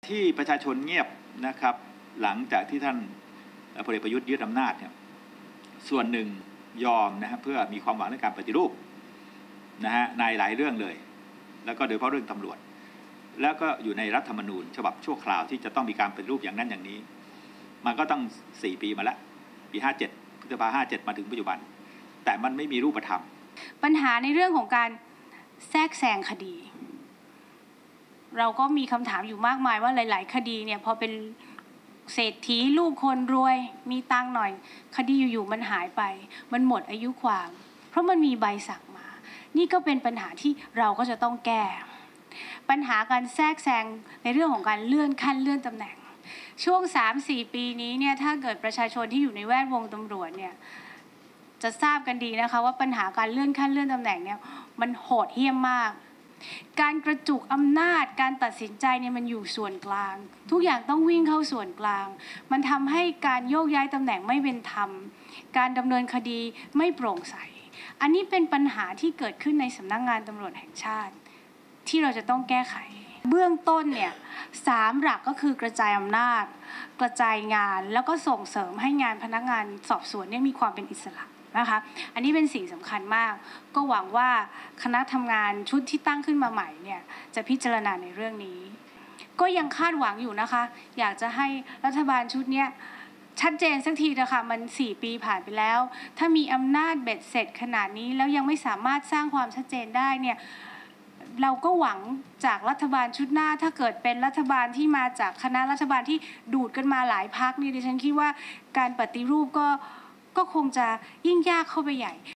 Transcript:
ที่ประชาชนเงียบนะครับหลังจากที่ท่านพลเอกประยุทธ์ยึดอำนาจเนี่ยส่วนหนึ่งยอมนะครับเพื่อมีความหวังในการปฏิรูปนะฮะในหลายเรื่องเลยแล้วก็โดยเฉพาะเรื่องตำรวจแล้วก็อยู่ในรัฐธรรมนูญฉบับชั่วคราวที่จะต้องมีการปฏิรูปอย่างนั้นอย่างนี้มันก็ต้อง4 ปีมาแล้วปี57พฤษภา57มาถึงปัจจุบันแต่มันไม่มีรูปธรรมปัญหาในเรื่องของการแทรกแซงคดีเราก็มีคำถามอยู่มากมายว่าหลายๆคดีเนี่ยพอเป็นเศรษฐีลูกคนรวยมีตังค์หน่อยคดีอยู่ๆมันหายไปมันหมดอายุความเพราะมันมีใบสั่งมานี่ก็เป็นปัญหาที่เราก็จะต้องแก้ปัญหาการแทรกแซงในเรื่องของการเลื่อนขั้นเลื่อนตำแหน่งช่วง 3-4 ปีนี้เนี่ยถ้าเกิดประชาชนที่อยู่ในแวดวงตำรวจเนี่ยจะทราบกันดีนะคะว่าปัญหาการเลื่อนขั้นเลื่อนตำแหน่งเนี่ยมันโหดเหี้ยมมากการกระจุกอำนาจการตัดสินใจเนี่ยมันอยู่ส่วนกลางทุกอย่างต้องวิ่งเข้าส่วนกลางมันทำให้การโยกย้ายตำแหน่งไม่เป็นธรรมการดำเนินคดีไม่โปร่งใสอันนี้เป็นปัญหาที่เกิดขึ้นในสำนักงานตำรวจแห่งชาติที่เราจะต้องแก้ไขเบื้องต้นเนี่ย3 หลักก็คือกระจายอำนาจกระจายงานแล้วก็ส่งเสริมให้งานพนักงานสอบสวนเนี่ยมีความเป็นอิสระนะคะอันนี้เป็นสิ่งสำคัญมากก็หวังว่าคณะทำงานชุดที่ตั้งขึ้นมาใหม่เนี่ยจะพิจารณาในเรื่องนี้ก็ยังคาดหวังอยู่นะคะอยากจะให้รัฐบาลชุดนี้ชัดเจนสักทีนะคะมัน4 ปีผ่านไปแล้วถ้ามีอำนาจเบ็ดเสร็จขนาดนี้แล้วยังไม่สามารถสร้างความชัดเจนได้เนี่ยเราก็หวังจากรัฐบาลชุดหน้าถ้าเกิดเป็นรัฐบาลที่มาจากคณะรัฐบาลที่ดูดกันมาหลายพรรคนี่ดิฉันคิดว่าการปฏิรูปก็คงจะยิ่งยากเข้าไปใหญ่